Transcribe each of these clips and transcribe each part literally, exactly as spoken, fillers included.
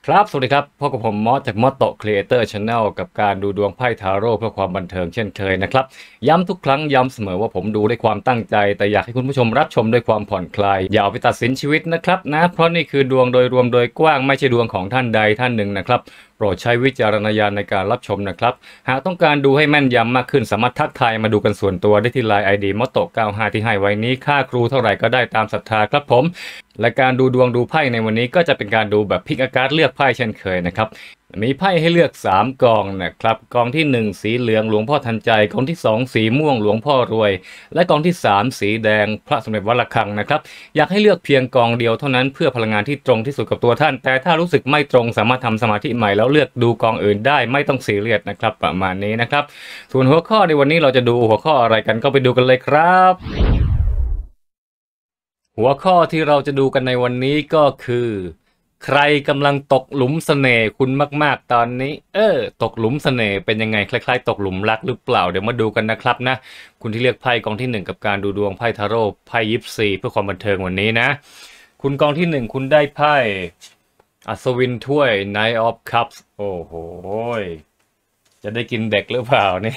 ครับสวัสดีครับพบกับผมมอสจากมอสโตครีเอเตอร์ชาแนลกับการดูดวงไพ่ทาโร่เพื่อความบันเทิงเช่นเคยนะครับย้ำทุกครั้งย้ำเสมอว่าผมดูด้วยความตั้งใจแต่อยากให้คุณผู้ชมรับชมด้วยความผ่อนคลายอย่าเอาไปตัดสินชีวิตนะครับนะเพราะนี่คือดวงโดยรวมโดยกว้างไม่ใช่ดวงของท่านใดท่านหนึ่งนะครับโปรดใช้วิจารณญาณในการรับชมนะครับหากต้องการดูให้แม่นยำมากขึ้นสามารถทักทายมาดูกันส่วนตัวได้ที่ไลน์ ไอ ดี มอสโตเก้าห้าที่ให้ไว้นี้ค่าครูเท่าไหร่ก็ได้ตามศรัทธาครับผมและการดูดวงดูไพ่ในวันนี้ก็จะเป็นการดูแบบพิกอาการเลือกไพ่เช่นเคยนะครับมีไพ่ให้เลือกสามกองนะครับกองที่หนึ่งสีเหลืองหลวงพ่อทันใจกองที่สองสีม่วงหลวงพ่อรวยและกองที่สามสีแดงพระสมเด็จวัดระฆังนะครับอยากให้เลือกเพียงกองเดียวเท่านั้นเพื่อพลังงานที่ตรงที่สุดกับตัวท่านแต่ถ้ารู้สึกไม่ตรงสามารถทำสมาธิใหม่แล้วเลือกดูกองอื่นได้ไม่ต้องซีเรียสนะครับประมาณนี้นะครับส่วนหัวข้อในวันนี้เราจะดูหัวข้ออะไรกันก็ไปดูกันเลยครับหัวข้อที่เราจะดูกันในวันนี้ก็คือใครกำลังตกหลุมเสน่ห์คุณมากๆตอนนี้เออตกหลุมเสน่ห์เป็นยังไงคล้ายๆตกหลุมรักหรือเปล่าเดี๋ยวมาดูกันนะครับนะคุณที่เลือกไพ่กองที่หนึ่งกับการดูดวงไพ่ทาโร่ไพ่ยิปซีเพื่อความบันเทิงวันนี้นะคุณกองที่หนึ่งคุณได้ไพ่อัศวินถ้วย Knight of Cups โอ้โหจะได้กินเด็กหรือเปล่าเนี่ย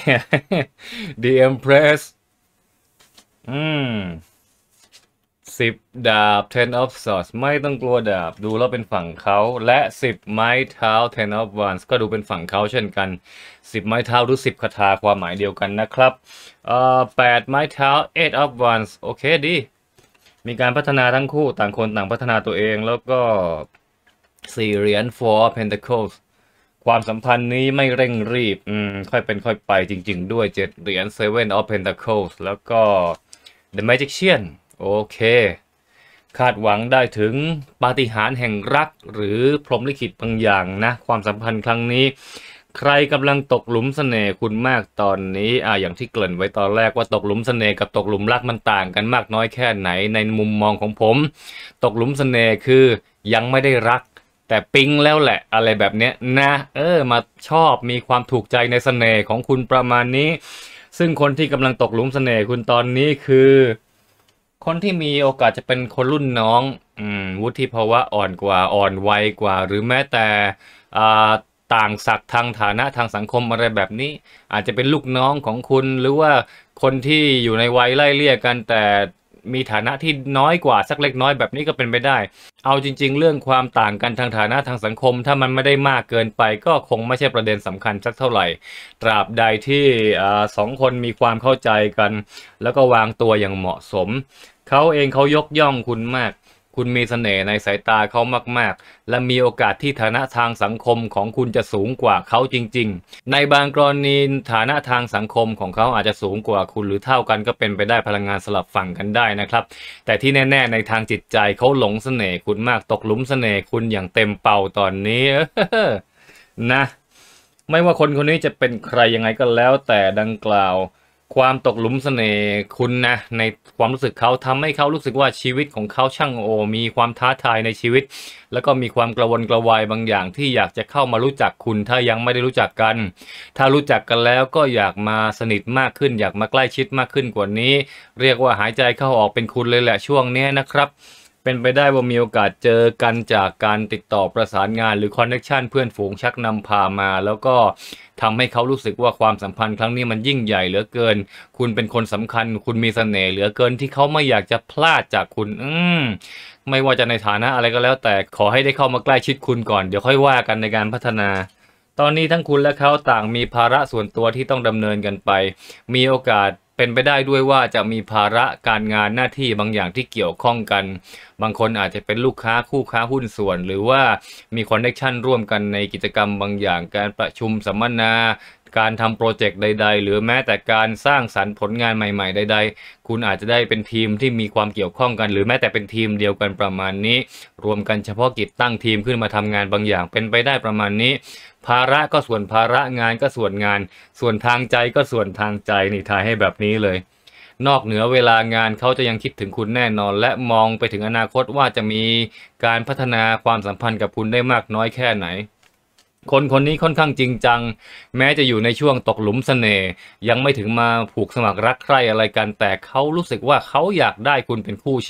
The Empress อืมสิบดาบ ten of swords ไม่ต้องกลัวดาบดูแล้วเป็นฝั่งเขาและสิบไม้เท้า ten of wands ก็ดูเป็นฝั่งเขาเช่นกันสิบไม้เท้าหรือสิบคาถาความหมายเดียวกันนะครับเอ่อแปดไม้เท้า eight of wands โอเคดีมีการพัฒนาทั้งคู่ต่างคนต่างพัฒนาตัวเองแล้วก็สี่เหรียญ four of pentacles ความสัมพันธ์นี้ไม่เร่งรีบอืมค่อยเป็นค่อยไปจริงๆด้วยเจ็ดเหรียญ seven of pentacles แล้วก็ the magician โอเคคาดหวังได้ถึงปาฏิหาริย์แห่งรักหรือพรหมลิขิตบางอย่างนะความสัมพันธ์ครั้งนี้ใครกำลังตกหลุมเสน่ห์คุณมากตอนนี้อ่าอย่างที่เกริ่นไว้ตอนแรกว่าตกหลุมเสน่ห์กับตกหลุมรักมันต่างกันมากน้อยแค่ไหนในมุมมองของผมตกหลุมเสน่ห์คือยังไม่ได้รักแต่ปิ๊งแล้วแหละอะไรแบบเนี้ยนะเออมาชอบมีความถูกใจในเสน่ห์ของคุณประมาณนี้ซึ่งคนที่กำลังตกหลุมเสน่ห์คุณตอนนี้คือคนที่มีโอกาสจะเป็นคนรุ่นน้องอืมวุฒิภาวะอ่อนกว่าอ่อนวัยกว่าหรือแม้แต่อ่าต่างศักดิ์ทางฐานะทางสังคมอะไรแบบนี้อาจจะเป็นลูกน้องของคุณหรือว่าคนที่อยู่ในวัยไล่เลี่ยกันแต่มีฐานะที่น้อยกว่าสักเล็กน้อยแบบนี้ก็เป็นไปได้เอาจริงๆเรื่องความต่างกันทางฐานะทางสังคมถ้ามันไม่ได้มากเกินไปก็คงไม่ใช่ประเด็นสำคัญสักเท่าไหร่ตราบใดที่อ่าสองคนมีความเข้าใจกันแล้วก็วางตัวอย่างเหมาะสมเขาเองเขายกย่องคุณมากคุณมีเสน่ห์ในสายตาเขามากๆและมีโอกาสที่ฐานะทางสังคมของคุณจะสูงกว่าเขาจริงๆในบางกรณีฐานะทางสังคมของเขาอาจจะสูงกว่าคุณหรือเท่ากันก็เป็นไปได้พลังงานสลับฝั่งกันได้นะครับแต่ที่แน่ๆในทางจิตใจเขาหลงเสน่ห์คุณมากตกหลุมเสน่ห์คุณอย่างเต็มเป่าตอนนี้ นะไม่ว่าคนคนนี้จะเป็นใครยังไงก็แล้วแต่ดังกล่าวความตกหลุมเสน่ห์คุณนะในความรู้สึกเขาทำให้เขารู้สึกว่าชีวิตของเขาช่างโอมีความท้าทายในชีวิตแล้วก็มีความกระวนกระวายบางอย่างที่อยากจะเข้ามารู้จักคุณถ้ายังไม่ได้รู้จักกันถ้ารู้จักกันแล้วก็อยากมาสนิทมากขึ้นอยากมาใกล้ชิดมากขึ้นกว่านี้เรียกว่าหายใจเข้าออกเป็นคุณเลยแหละช่วงนี้นะครับเป็นไปได้ว่ามีโอกาสเจอกันจากการติดต่อประสานงานหรือคอนเนคชันเพื่อนฝูงชักนำพามาแล้วก็ทำให้เขารู้สึกว่าความสัมพันธ์ครั้งนี้มันยิ่งใหญ่เหลือเกินคุณเป็นคนสำคัญคุณมีเสน่ห์เหลือเกินที่เขาไม่อยากจะพลาดจากคุณอืมไม่ว่าจะในฐานะอะไรก็แล้วแต่ขอให้ได้เข้ามาใกล้ชิดคุณก่อนเดี๋ยวค่อยว่ากันในการพัฒนาตอนนี้ทั้งคุณและเขาต่างมีภาระส่วนตัวที่ต้องดำเนินกันไปมีโอกาสเป็นไปได้ด้วยว่าจะมีภาระการงานหน้าที่บางอย่างที่เกี่ยวข้องกันบางคนอาจจะเป็นลูกค้าคู่ค้าหุ้นส่วนหรือว่ามีคอนเนคชันร่วมกันในกิจกรรมบางอย่างการประชุมสัมมนาการทำโปรเจกต์ใดๆหรือแม้แต่การสร้างสรรค์ผลงานใหม่ๆใดๆคุณอาจจะได้เป็นทีมที่มีความเกี่ยวข้องกันหรือแม้แต่เป็นทีมเดียวกันประมาณนี้รวมกันเฉพาะกิจตั้งทีมขึ้นมาทำงานบางอย่างเป็นไปได้ประมาณนี้ภาระก็ส่วนภาระงานก็ส่วนงานส่วนทางใจก็ส่วนทางใจนี่ทายให้แบบนี้เลยนอกเหนือเวลางานเขาจะยังคิดถึงคุณแน่นอนและมองไปถึงอนาคตว่าจะมีการพัฒนาความสัมพันธ์กับคุณได้มากน้อยแค่ไหนคนคนนี้ค่อนข้างจริงจังแม้จะอยู่ในช่วงตกหลุมเสน่ห์ยังไม่ถึงมาผูกสมัครรักใคร่อะไรกันแต่เขารู้สึกว่าเขาอยากได้คุณเป็นคู่ชีวิต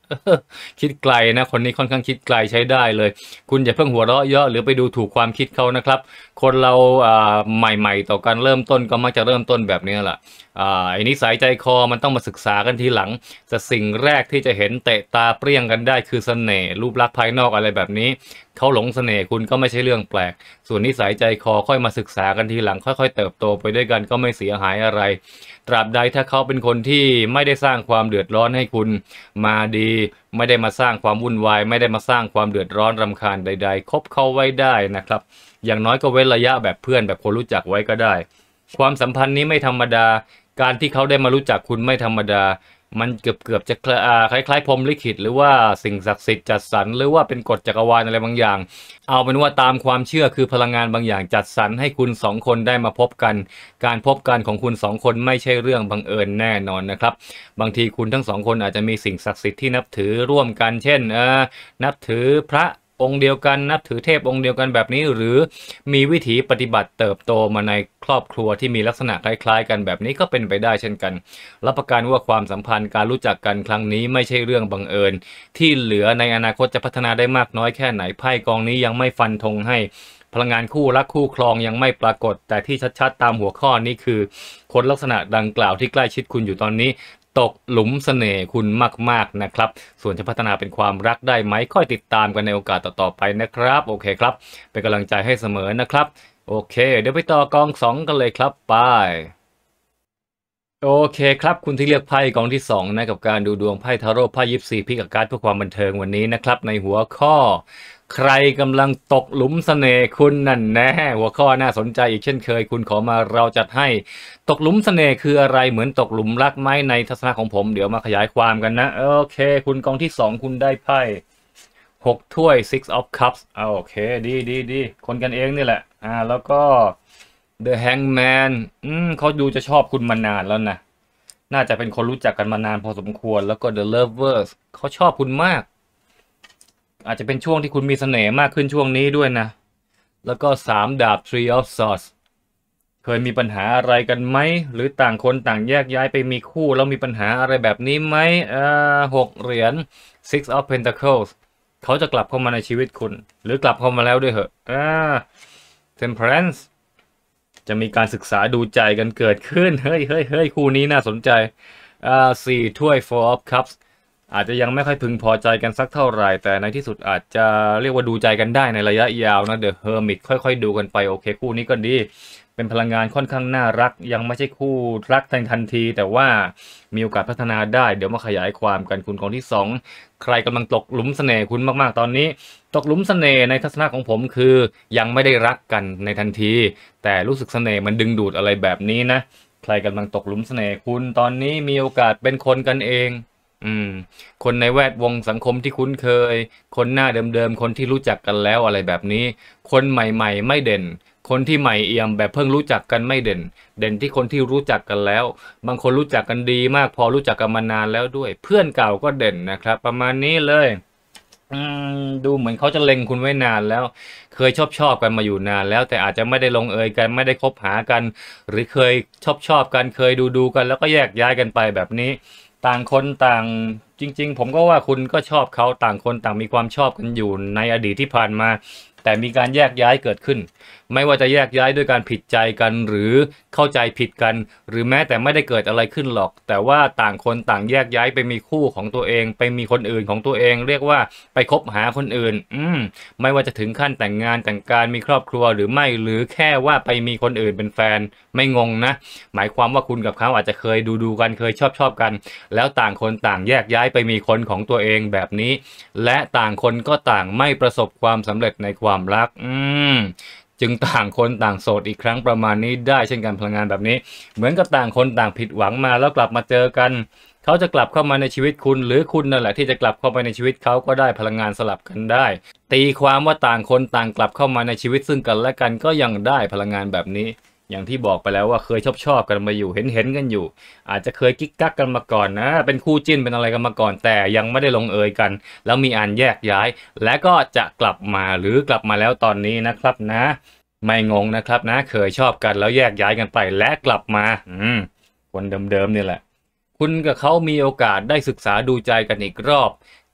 คิดไกลนะคนนี้ค่อนข้างคิดไกลใช้ได้เลยคุณอย่าเพิ่งหัวเราะเยอะหรือไปดูถูกความคิดเขานะครับคนเราอ่าใหม่ๆต่อการเริ่มต้นก็มักจะเริ่มต้นแบบนี้แหละอ่าไอ้นิสัยใจคอมันต้องมาศึกษากันทีหลังแต่สิ่งแรกที่จะเห็นเตะตาเปรี้ยงกันได้คือเสน่ห์รูปลักษณ์ภายนอกอะไรแบบนี้เขาหลงเสน่ห์คุณก็ไม่ใช่เรื่องแปลกส่วนนิสัยใจคอค่อยมาศึกษากันทีหลังค่อยๆเติบโตไปด้วยกันก็ไม่เสียหายอะไรตราบใดถ้าเขาเป็นคนที่ไม่ได้สร้างความเดือดร้อนให้คุณมาดีไม่ได้มาสร้างความวุ่นวายไม่ได้มาสร้างความเดือดร้อนรำคาญใดๆคบเขาไว้ได้นะครับอย่างน้อยก็เว้นระยะแบบเพื่อนแบบคนรู้จักไว้ก็ได้ความสัมพันธ์นี้ไม่ธรรมดาการที่เขาได้มารู้จักคุณไม่ธรรมดามันเกือบเกือบจะคล้ายๆพรหมลิขิตหรือว่าสิ่งศักดิ์สิทธิ์จัดสรรหรือว่าเป็นกฎจักรวาลอะไรบางอย่างเอาเป็นว่าตามความเชื่อคือพลังงานบางอย่างจัดสรรให้คุณสองคนได้มาพบกันการพบกันของคุณสองคนไม่ใช่เรื่องบังเอิญแน่นอนนะครับบางทีคุณทั้งสองคนอาจจะมีสิ่งศักดิ์สิทธิ์ที่นับถือร่วมกันเช่นเออนับถือพระองค์เดียวกันนับถือเทพองค์เดียวกันแบบนี้หรือมีวิถีปฏิบัติเติบโตมาในครอบครัวที่มีลักษณะคล้ายๆกันแบบนี้ก็เป็นไปได้เช่นกันรับประกันว่าความสัมพันธ์การรู้จักกันครั้งนี้ไม่ใช่เรื่องบังเอิญที่เหลือในอนาคตจะพัฒนาได้มากน้อยแค่ไหนไพ่กองนี้ยังไม่ฟันธงให้พลังงานคู่รักคู่ครองยังไม่ปรากฏแต่ที่ชัดๆตามหัวข้อนี้คือคนลักษณะดังกล่าวที่ใกล้ชิดคุณอยู่ตอนนี้ตกหลุมเสน่ห์คุณมากๆนะครับส่วนจะพัฒนาเป็นความรักได้ไหมค่อยติดตามกันในโอกาสต่อๆไปนะครับโอเคครับเป็นกำลังใจให้เสมอนะครับโอเคเดี๋ยวไปต่อกองสองกันเลยครับไปโอเคครับคุณที่เลือกไพ่กองที่สองนะกับการดูดวงไพ่ทาโร่ไพ่ยิปซีพิกการ์ดเพื่อความบันเทิงวันนี้นะครับในหัวข้อใครกำลังตกหลุมเสน่ห์คุณนั่นแน่หัวข้อน่าสนใจอีกเช่นเคยคุณขอมาเราจัดให้ตกหลุมเสน่ห์คืออะไรเหมือนตกหลุมรักไหมในทัศนะของผมเดี๋ยวมาขยายความกันนะโอเคคุณกองที่สองคุณได้ไพ่หกถ้วย six of cups อ่าโอเคดีดีดีคนกันเองนี่แหละอ่าแล้วก็ The Hangman อืมเขาดูจะชอบคุณมานานแล้วนะน่าจะเป็นคนรู้จักกันมานานพอสมควรแล้วก็ The Lovers เขาชอบคุณมากอาจจะเป็นช่วงที่คุณมีเสน่ห์มากขึ้นช่วงนี้ด้วยนะแล้วก็สามดาบ Three of Swords เคยมีปัญหาอะไรกันไหมหรือต่างคนต่างแยกย้ายไปมีคู่แล้วมีปัญหาอะไรแบบนี้ไหมอ่าหกเหรียญ Six of Pentacles เขาจะกลับเข้ามาในชีวิตคุณหรือกลับเข้ามาแล้วด้วยเหรออ่า Temperance จะมีการศึกษาดูใจกันเกิดขึ้นเฮ้ยเฮ้ยเฮ้ยคู่นี้น่าสนใจอ่าสี่ถ้วย Four of Cups อาจจะยังไม่ค่อยพึงพอใจกันสักเท่าไหร่แต่ในที่สุดอาจจะเรียกว่าดูใจกันได้ในระยะยาวนะ The Hermit ค่อยๆดูกันไปโอเคคู่นี้ก็ดีเป็นพลังงานค่อนข้างน่ารักยังไม่ใช่คู่รักในทันทีแต่ว่ามีโอกาสพัฒนาได้เดี๋ยวมาขยายความกันคุณของที่สองใครกำลังตกหลุมเสน่ห์คุณมากๆตอนนี้ตกหลุมเสน่ห์ในทัศนะของผมคือยังไม่ได้รักกันในทันทีแต่รู้สึกเสน่ห์มันดึงดูดอะไรแบบนี้นะใครกำลังตกหลุมเสน่ห์คุณตอนนี้มีโอกาสเป็นคนกันเองอืมคนในแวดวงสังคมที่คุ้นเคยคนหน้าเดิมๆคนที่รู้จักกันแล้วอะไรแบบนี้คนใหม่ๆไม่เด่นคนที่ใหม่เอี่ยมแบบเพิ่งรู้จักกันไม่เด่นเด่นที่คนที่รู้จักกันแล้วบางคนรู้จักกันดีมากพอรู้จักกันมานานแล้วด้วยเพื่อนเก่าก็เด่นนะครับประมาณนี้เลยอืมดูเหมือนเขาจะเล็งคุณไว้นานแล้วเคยชอบชอบกันมาอยู่นานแล้วแต่อาจจะไม่ได้ลงเอยกันไม่ได้คบหากันหรือเคยชอบชอบกันเคยดูดูกันแล้วก็แยกย้ายกันไปแบบนี้ต่างคนต่างจริงๆผมก็ว่าคุณก็ชอบเขาต่างคนต่างมีความชอบกันอยู่ในอดีตที่ผ่านมาแต่มีการแยกย้ายเกิดขึ้นไม่ว่าจะแยกย้ายด้วยการผิดใจกันหรือเข้าใจผิดกันหรือแม้แต่ไม่ได้เกิดอะไรขึ้นหรอกแต่ว่าต่างคนต่างแยกย้ายไปมีคู่ของตัวเองไปมีคนอื่นของตัวเองเรียกว่าไปคบหาคนอื่นอืมไม่ว่าจะถึงขั้นแต่งงานแต่งการมีครอบครัวหรือไม่หรือแค่ว่าไปมีคนอื่นเป็นแฟนไม่งงนะหมายความว่าคุณกับเขาอาจจะเคยดูดูกันเคยชอบชอบกันแล้วต่างคนต่างแยกย้ายไปมีคนของตัวเองแบบนี้และต่างคนก็ต่างไม่ประสบความสำเร็จในความรักอืมจึงต่างคนต่างโสดอีกครั้งประมาณนี้ได้เช่นกันพลังงานแบบนี้เหมือนกับต่างคนต่างผิดหวังมาแล้วกลับมาเจอกันเขาจะกลับเข้ามาในชีวิตคุณหรือคุณนั่นแหละที่จะกลับเข้าไปในชีวิตเขาก็ได้พลังงานสลับกันได้ตีความว่าต่างคนต่างกลับเข้ามาในชีวิตซึ่งกันและกันก็ยังได้พลังงานแบบนี้อย่างที่บอกไปแล้วว่าเคยชอบชอบกันมาอยู่เห็นเห็นกันอยู่อาจจะเคยกิ๊กกักกันมาก่อนนะเป็นคู่จิ้นเป็นอะไรกันมาก่อนแต่ยังไม่ได้ลงเอยกันแล้วมีอันแยกย้ายและก็จะกลับมาหรือกลับมาแล้วตอนนี้นะครับนะไม่งงนะครับนะเคยชอบกันแล้วแยกย้ายกันไปและกลับมาอืมคนเดิมๆนี่แหละคุณกับเขามีโอกาสได้ศึกษาดูใจกันอีกรอบ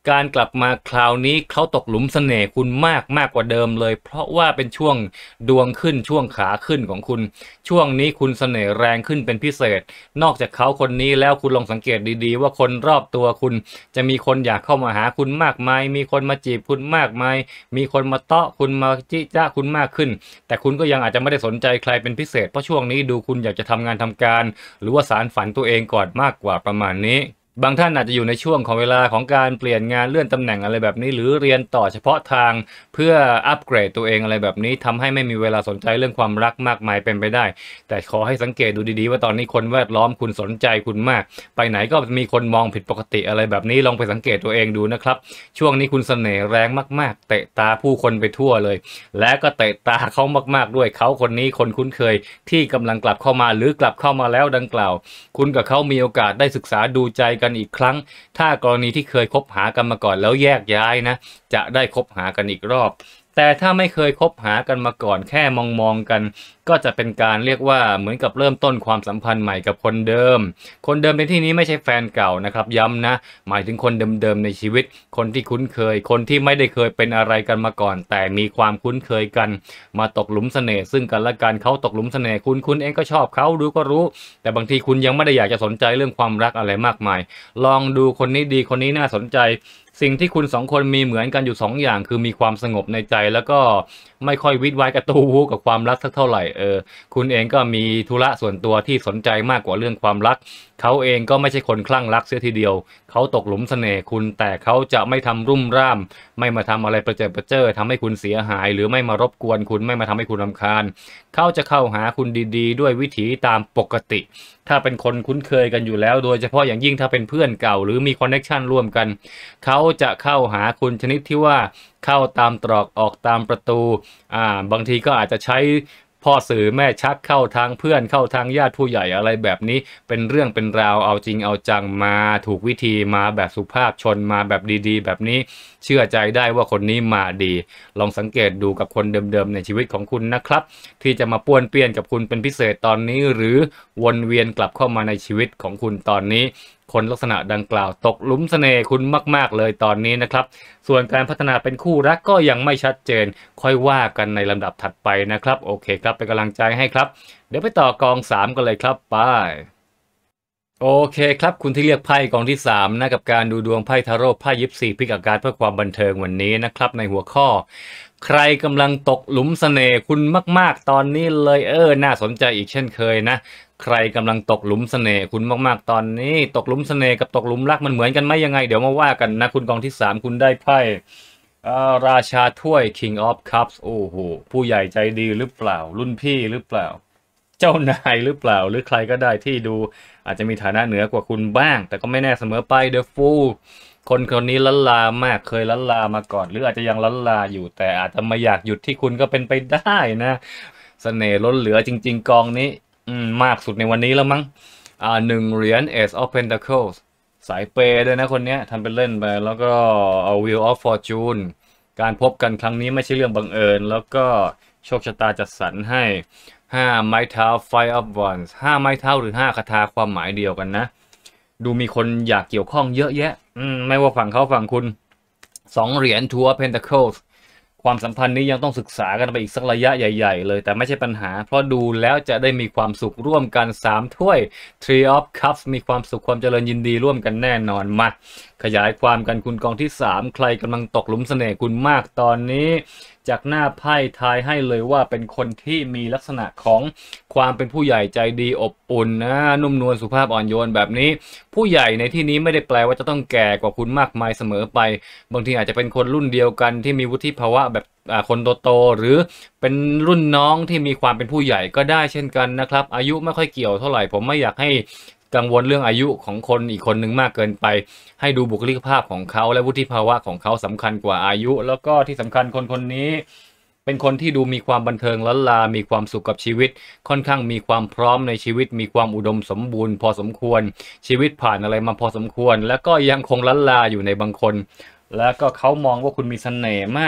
การกลับมาคราวนี้เขาตกหลุมเสน่ห์คุณมากมากกว่าเดิมเลยเพราะว่าเป็นช่วงดวงขึ้นช่วงขาขึ้นของคุณช่วงนี้คุณเสน่ห์แรงขึ้นเป็นพิเศษนอกจากเขาคนนี้แล้วคุณลองสังเกตดีๆว่าคนรอบตัวคุณจะมีคนอยากเข้ามาหาคุณมากมายมีคนมาจีบคุณมากมายมีคนมาเตาะคุณมาจิจ้าคุณมากขึ้นแต่คุณก็ยังอาจจะไม่ได้สนใจใครเป็นพิเศษเพราะช่วงนี้ดูคุณอยากจะทำงานทำการหรือว่าสารฝันตัวเองก่อนมากกว่าประมาณนี้บางท่านอาจจะอยู่ในช่วงของเวลาของการเปลี่ยนงานเลื่อนตำแหน่งอะไรแบบนี้หรือเรียนต่อเฉพาะทางเพื่ออัปเกรดตัวเองอะไรแบบนี้ทำให้ไม่มีเวลาสนใจเรื่องความรักมากมายเป็นไปได้แต่ขอให้สังเกตดูดีๆว่าตอนนี้คนแวดล้อมคุณสนใจคุณมากไปไหนก็มีคนมองผิดปกติอะไรแบบนี้ลองไปสังเกตตัวเองดูนะครับช่วงนี้คุณเสน่ห์แรงมากๆเตะตาผู้คนไปทั่วเลยและก็เตะตาเขามากๆด้วยเขาคนนี้คนคุ้นเคยที่กำลังกลับเข้ามาหรือกลับเข้ามาแล้วดังกล่าวคุณกับเขามีโอกาสได้ศึกษาดูใจกันอีกครั้งถ้ากรณีที่เคยคบหากันมาก่อนแล้วแยกย้ายนะจะได้คบหากันอีกรอบแต่ถ้าไม่เคยคบหากันมาก่อนแค่มองมองกันก็จะเป็นการเรียกว่าเหมือนกับเริ่มต้นความสัมพันธ์ใหม่กับคนเดิมคนเดิมในที่นี้ไม่ใช่แฟนเก่านะครับย้ำนะหมายถึงคนเดิมๆในชีวิตคนที่คุ้นเคยคนที่ไม่ได้เคยเป็นอะไรกันมาก่อนแต่มีความคุ้นเคยกันมาตกหลุมเสน่ห์ซึ่งกันและกันเขาตกหลุมเสน่ห์คุณคุณเองก็ชอบเขารู้ก็รู้แต่บางทีคุณยังไม่ได้อยากจะสนใจเรื่องความรักอะไรมากมายลองดูคนนี้ดีคนนี้น่าสนใจสิ่งที่คุณสองคนมีเหมือนกันอยู่สองอย่างคือมีความสงบในใจแล้วก็ไม่ค่อยวิดวายกระตูวูกับความรักสักเท่าไหร่เออคุณเองก็มีธุระส่วนตัวที่สนใจมากกว่าเรื่องความรักเขาเองก็ไม่ใช่คนคลั่งรักเสียทีเดียวเขาตกหลุมเสน่ห์คุณแต่เขาจะไม่ทำรุ่มร่ามไม่มาทำอะไรประเจิดประเจ้อทำให้คุณเสียหายหรือไม่มารบกวนคุณไม่มาทำให้คุณรำคาญเขาจะเข้าหาคุณดีๆด้วยวิถีตามปกติถ้าเป็นคนคุ้นเคยกันอยู่แล้วโดยเฉพาะอย่างยิ่งถ้าเป็นเพื่อนเก่าหรือมีคอนเนคชันร่วมกันเขาจะเข้าหาคุณชนิดที่ว่าเข้าตามตรอกออกตามประตูอ่าบางทีก็อาจจะใช้พ่อสื่อแม่ชักเข้าทางเพื่อนเข้าทางญาติผู้ใหญ่อะไรแบบนี้เป็นเรื่องเป็นราวเอาจริงเอาจังมาถูกวิธีมาแบบสุภาพชนมาแบบดีๆแบบนี้เชื่อใจได้ว่าคนนี้มาดีลองสังเกตดูกับคนเดิมๆในชีวิตของคุณนะครับที่จะมาป้วนเปี้ยนกับคุณเป็นพิเศษตอนนี้หรือวนเวียนกลับเข้ามาในชีวิตของคุณตอนนี้คนลักษณะดังกล่าวตกหลุมเสน่ห์คุณมากๆเลยตอนนี้นะครับส่วนการพัฒนาเป็นคู่รักก็ยังไม่ชัดเจนค่อยว่ากันในลำดับถัดไปนะครับโอเคครับเป็นกำลังใจให้ครับเดี๋ยวไปต่อกองสามกันเลยครับไปโอเคครับคุณที่เรียกไพ่กองที่สามนะกับการดูดวงไพ่ทาโร่ไพ่ยิปซีพิกอาการเพื่อความบันเทิงวันนี้นะครับในหัวข้อใครกำลังตกหลุมเสน่ห์คุณมากๆตอนนี้เลยเออน่าสนใจอีกเช่นเคยนะใครกำลังตกหลุมเสน่ห์คุณมากๆตอนนี้ตกหลุมเสน่ห์กับตกหลุมรักมันเหมือนกันไหมยังไงเดี๋ยวมาว่ากันนะคุณกองที่สามคุณได้ไพ่ราชาถ้วย King of Cups โอ้โหผู้ใหญ่ใจดีหรือเปล่ารุ่นพี่หรือเปล่าเจ้านายหรือเปล่าหรือใครก็ได้ที่ดูอาจจะมีฐานะเหนือกว่าคุณบ้างแต่ก็ไม่แน่เสมอไป The Fool คนคนนี้ล้นลามากเคยล้นลามาก่อนหรืออาจจะยังล้นลาอยู่แต่อาจจะมาอยากหยุดที่คุณก็เป็นไปได้นะเสน่ห์ล้นเหลือจริงๆกองนี้อืมมากสุดในวันนี้แล้วมั้งอ่าหนึ่งเหรียญ Ace of Pentacles สายเปย์ด้วยนะคนนี้ทำเป็นเล่นไปแล้วก็เอา Wheel of Fortune การพบกันครั้งนี้ไม่ใช่เรื่องบังเอิญแล้วก็โชคชะตาจัดสรรให้ห้าไม้เท้า Five of Wands ห้าไม้เท้าหรือห้าคาถาความหมายเดียวกันนะดูมีคนอยากเกี่ยวข้องเยอะแยะอืมไม่ว่าฝั่งเขาฝั่งคุณสองเหรียญ Two of Pentacles ความสัมพันธ์นี้ยังต้องศึกษากันไปอีกสักระยะใหญ่ๆเลยแต่ไม่ใช่ปัญหาเพราะดูแล้วจะได้มีความสุขร่วมกันสามถ้วย Three of Cups มีความสุขความเจริญยินดีร่วมกันแน่นอนมาขยายความกันคุณกองที่สามใครกำลังตกหลุมเสน่ห์คุณมากตอนนี้จากหน้าไพ่ทายให้เลยว่าเป็นคนที่มีลักษณะของความเป็นผู้ใหญ่ใจดีอบอุ่นนะนุ่มนวลสุภาพอ่อนโยนแบบนี้ผู้ใหญ่ในที่นี้ไม่ได้แปลว่าจะต้องแก่กว่าคุณมากมายเสมอไปบางทีอาจจะเป็นคนรุ่นเดียวกันที่มีวุฒิภาวะแบบคนโตๆหรือเป็นรุ่นน้องที่มีความเป็นผู้ใหญ่ก็ได้เช่นกันนะครับอายุไม่ค่อยเกี่ยวเท่าไหร่ผมไม่อยากให้กังวลเรื่องอายุของคนอีกคนหนึ่งมากเกินไปให้ดูบุคลิกภาพของเขาและวุฒิภาวะของเขาสำคัญกว่าอายุแล้วก็ที่สำคัญคนคนนี้เป็นคนที่ดูมีความบันเทิงล้นลามีความสุขกับชีวิตค่อนข้างมีความพร้อมในชีวิตมีความอุดมสมบูรณ์พอสมควรชีวิตผ่านอะไรมาพอสมควรแล้วก็ยังคงล้นลาอยู่ในบางคนแล้วก็เขามองว่าคุณมีเสน่ห์มาก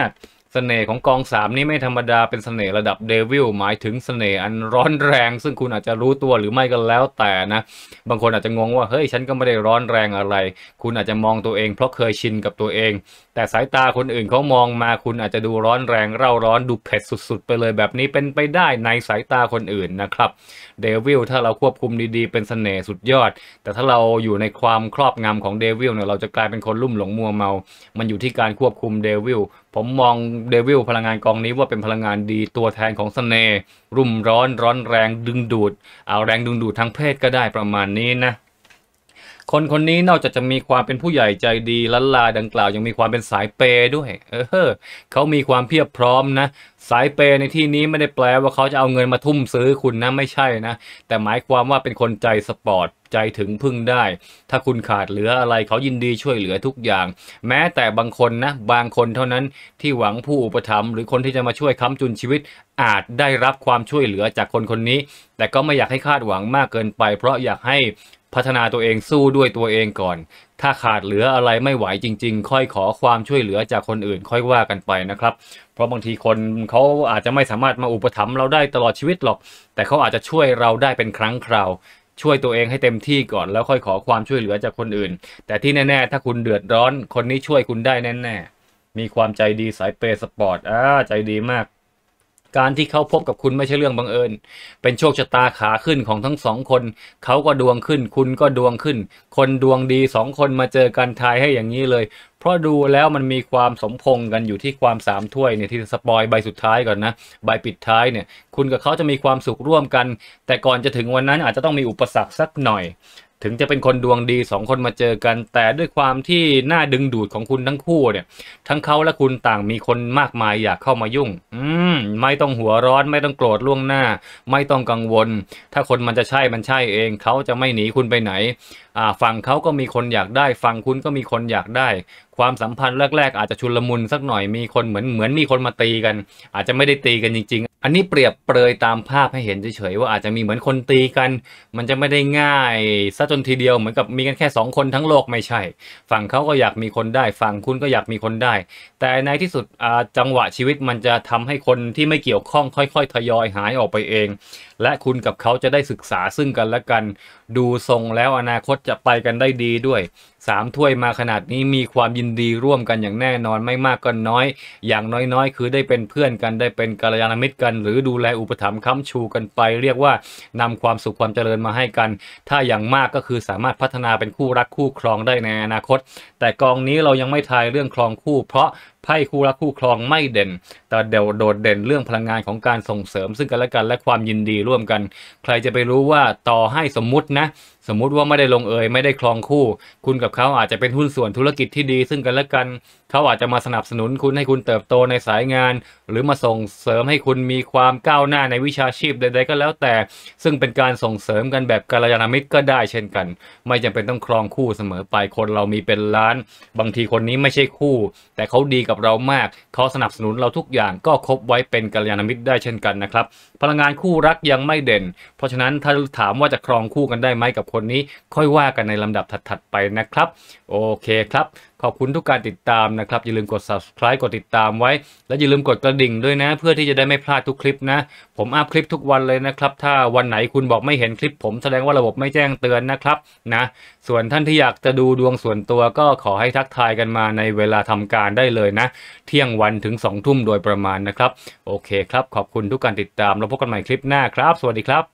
เสน่ห์ของกองสามนี่ไม่ธรรมดาเป็นเสน่ห์ระดับเดวิลหมายถึงเสน่ห์อันร้อนแรงซึ่งคุณอาจจะรู้ตัวหรือไม่ก็แล้วแต่นะบางคนอาจจะงงว่าเฮ้ยฉันก็ไม่ได้ร้อนแรงอะไรคุณอาจจะมองตัวเองเพราะเคยชินกับตัวเองแต่สายตาคนอื่นเขามองมาคุณอาจจะดูร้อนแรงเร่าร้อนดูเผ็ดสุดๆไปเลยแบบนี้เป็นไปได้ในสายตาคนอื่นนะครับเดวิลถ้าเราควบคุมดีๆเป็นเสน่ห์สุดยอดแต่ถ้าเราอยู่ในความครอบงำของเดวิลเนี่ยเราจะกลายเป็นคนลุ่มหลงมัวเมามันอยู่ที่การควบคุมเดวิลผมมองเดวิลพลังงานกองนี้ว่าเป็นพลังงานดีตัวแทนของเสน่ห์รุ่มร้อนร้อนแรงดึงดูดเอาแรงดึงดูดทางเพศก็ได้ประมาณนี้นะคนคนนี้นอกจากจะมีความเป็นผู้ใหญ่ใจดีล้านลาดังกล่าวยังมีความเป็นสายเปย์ด้วยเออเขามีความเพียบพร้อมนะสายเปย์ในที่นี้ไม่ได้แปลว่าเขาจะเอาเงินมาทุ่มซื้อคุณนะไม่ใช่นะแต่หมายความว่าเป็นคนใจสปอร์ตใจถึงพึ่งได้ถ้าคุณขาดเหลืออะไรเขายินดีช่วยเหลือทุกอย่างแม้แต่บางคนนะบางคนเท่านั้นที่หวังผู้อุปถัมภ์หรือคนที่จะมาช่วยค้ำจุนชีวิตอาจได้รับความช่วยเหลือจากคนคนนี้แต่ก็ไม่อยากให้คาดหวังมากเกินไปเพราะอยากให้พัฒนาตัวเองสู้ด้วยตัวเองก่อนถ้าขาดเหลืออะไรไม่ไหวจริงๆค่อยขอความช่วยเหลือจากคนอื่นค่อยว่ากันไปนะครับเพราะบางทีคนเขาอาจจะไม่สามารถมาอุปถัมภ์เราได้ตลอดชีวิตหรอกแต่เขาอาจจะช่วยเราได้เป็นครั้งคราวช่วยตัวเองให้เต็มที่ก่อนแล้วค่อยขอความช่วยเหลือจากคนอื่นแต่ที่แน่ๆถ้าคุณเดือดร้อนคนนี้ช่วยคุณได้แน่ๆมีความใจดีสายเปย์สปอร์ตอ่าใจดีมากการที่เขาพบกับคุณไม่ใช่เรื่องบังเอิญเป็นโชคชะตาขาขึ้นของทั้งสองคนเขาก็ดวงขึ้นคุณก็ดวงขึ้นคนดวงดีสองคนมาเจอกันทายให้อย่างนี้เลยเพราะดูแล้วมันมีความสมพงษ์กันอยู่ที่ความสามถ้วยเนี่ยที่สปอยใบสุดท้ายก่อนนะใบปิดท้ายเนี่ยคุณกับเขาจะมีความสุขร่วมกันแต่ก่อนจะถึงวันนั้นอาจจะต้องมีอุปสรรคสักหน่อยถึงจะเป็นคนดวงดีสองคนมาเจอกันแต่ด้วยความที่น่าดึงดูดของคุณทั้งคู่เนี่ยทั้งเขาและคุณต่างมีคนมากมายอยากเข้ามายุ่งอืมไม่ต้องหัวร้อนไม่ต้องโกรธล่วงหน้าไม่ต้องกังวลถ้าคนมันจะใช่มันใช่เองเขาจะไม่หนีคุณไปไหนอ่าฝั่งเขาก็มีคนอยากได้ฝั่งคุณก็มีคนอยากได้ความสัมพันธ์แรกๆอาจจะชุลมุนสักหน่อยมีคนเหมือนเหมือนมีคนมาตีกันอาจจะไม่ได้ตีกันจริงๆอันนี้เปรียบเปรยตามภาพให้เห็นเฉยๆว่าอาจจะมีเหมือนคนตีกันมันจะไม่ได้ง่ายซะจนทีเดียวเหมือนกับมีกันแค่สองคนทั้งโลกไม่ใช่ฝั่งเขาก็อยากมีคนได้ฝั่งคุณก็อยากมีคนได้แต่ในที่สุดจังหวะชีวิตมันจะทำให้คนที่ไม่เกี่ยวข้องค่อยๆทยอยหายออกไปเองและคุณกับเขาจะได้ศึกษาซึ่งกันและกันดูทรงแล้วอนาคตจะไปกันได้ดีด้วยสามถ้วยมาขนาดนี้มีความยินดีร่วมกันอย่างแน่นอนไม่มากก็น้อยอย่างน้อยๆคือได้เป็นเพื่อนกันได้เป็นกัลยาณมิตรกันหรือดูแลอุปถัมภ์ค้ำชูกันไปเรียกว่านำความสุขความเจริญมาให้กันถ้าอย่างมากก็คือสามารถพัฒนาเป็นคู่รักคู่ครองได้ในอนาคตแต่กองนี้เรายังไม่ทายเรื่องครองคู่เพราะไพ่คู่รักคู่ครองไม่เด่นแต่เดโดดเด่นเรื่องพลังงานของการส่งเสริมซึ่งกันและกันและความยินดีร่วมกันใครจะไปรู้ว่าต่อให้สมมุตินะสมมุติว่าไม่ได้ลงเอยไม่ได้ครองคู่คุณกับเขาอาจจะเป็นหุ้นส่วนธุรกิจที่ดีซึ่งกันและกันเขาอาจจะมาสนับสนุนคุณให้คุณเติบโตในสายงานหรือมาส่งเสริมให้คุณมีความก้าวหน้าในวิชาชีพใดๆก็แล้วแต่ซึ่งเป็นการส่งเสริมกันแบบกัลยาณมิตรก็ได้เช่นกันไม่จำเป็นต้องครองคู่เสมอไปคนเรามีเป็นล้านบางทีคนนี้ไม่ใช่คู่แต่เขาดีกับเรามากเขาสนับสนุนเราทุกอย่างก็คบไว้เป็นกัลยาณมิตรได้เช่นกันนะครับพลังงานคู่รักยังไม่เด่นเพราะฉะนั้นถ้าถามว่าจะครองคู่กันได้ไหมกับคนนี้ค่อยว่ากันในลำดับถัดๆไปนะครับโอเคครับขอบคุณทุกการติดตามนะครับอย่าลืมกด ซับสไครบ์ กดติดตามไว้และอย่าลืมกดกระดิ่งด้วยนะเพื่อที่จะได้ไม่พลาดทุกคลิปนะผมอัพคลิปทุกวันเลยนะครับถ้าวันไหนคุณบอกไม่เห็นคลิปผมแสดงว่าระบบไม่แจ้งเตือนนะครับนะส่วนท่านที่อยากจะดูดวงส่วนตัวก็ขอให้ทักทายกันมาในเวลาทำการได้เลยนะเที่ยงวันถึงสองทุ่มโดยประมาณนะครับโอเคครับขอบคุณทุกการติดตามแล้วพบกันใหม่คลิปหน้าครับสวัสดีครับ